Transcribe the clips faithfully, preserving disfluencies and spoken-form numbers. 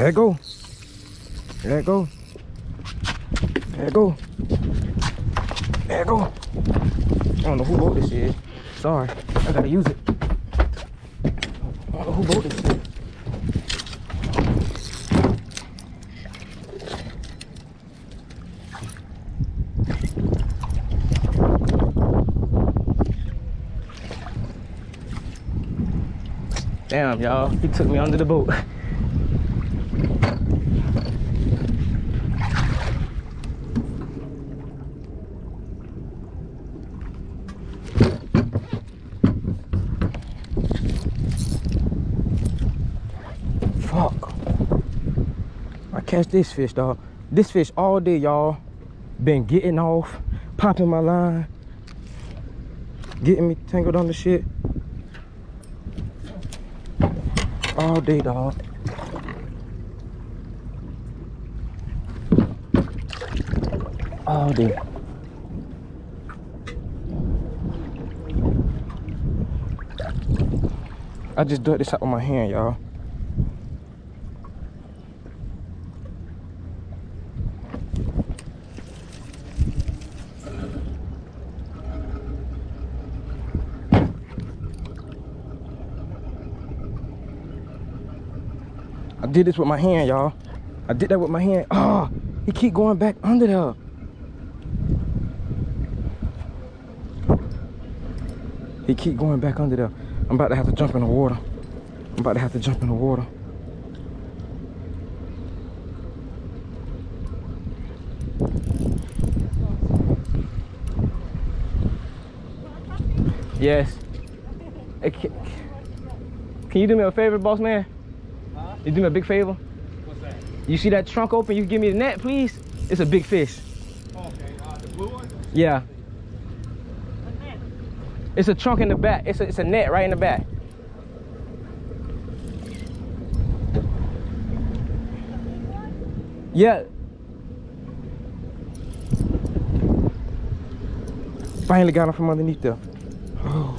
There it go. There it go. There it go. There it go. I don't know who boat this is. Sorry, I gotta use it. I don't know who boat this is. Damn, y'all, he took me under the boat. Fuck. I catch this fish, dog. This fish all day, y'all. Been getting off, popping my line, getting me tangled on the shit. All day, dog. All day. I just dug this out with my hand, y'all. I did this with my hand, y'all. I did that with my hand. Oh, he keep going back under there. He keep going back under there. I'm about to have to jump in the water. I'm about to have to jump in the water. Yes. Hey, can, can you do me a favor, boss man? Huh? You do me a big favor? What's that? You see that trunk open? You give me the net, please? It's a big fish. Okay, uh, the blue one? Yeah. It's a trunk in the back. It's a, it's a net right in the back. Yeah. Finally got him from underneath there. Oh.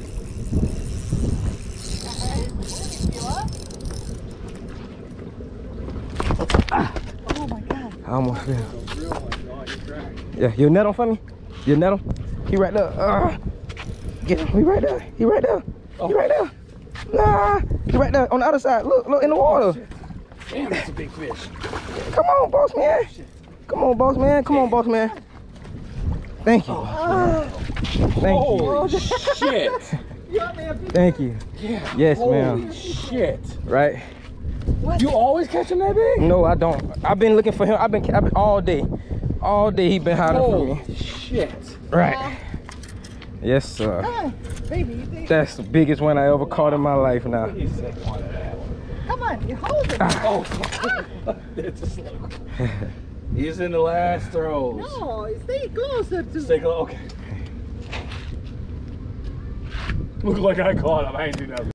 Ah. Oh my God. I almost fell. Yeah, you net him for me? You net him? He right there. Uh. Get him. He right there. He right there. Oh. He right there. Nah. He right there on the other side. Look, look in the water. Damn, that's a big fish. Come on, boss man. Come on, boss man. Come on, boss man. Thank you. Oh. Thank Holy you. shit. Thank you. Yeah. Yes, ma'am. Holy shit. Right. What? You always catch him that big? No, I don't. I've been looking for him. I've been, I've been all day. All day he been hiding Holy from me. Shit. Right. Uh, yes, sir. Come on, baby. That's the biggest one I ever caught in my life now. Come on, you hold it. Oh, it's a slow. He's in the last throws. No, stay closer to Stay close. Okay. Look like I caught him. I ain't do nothing.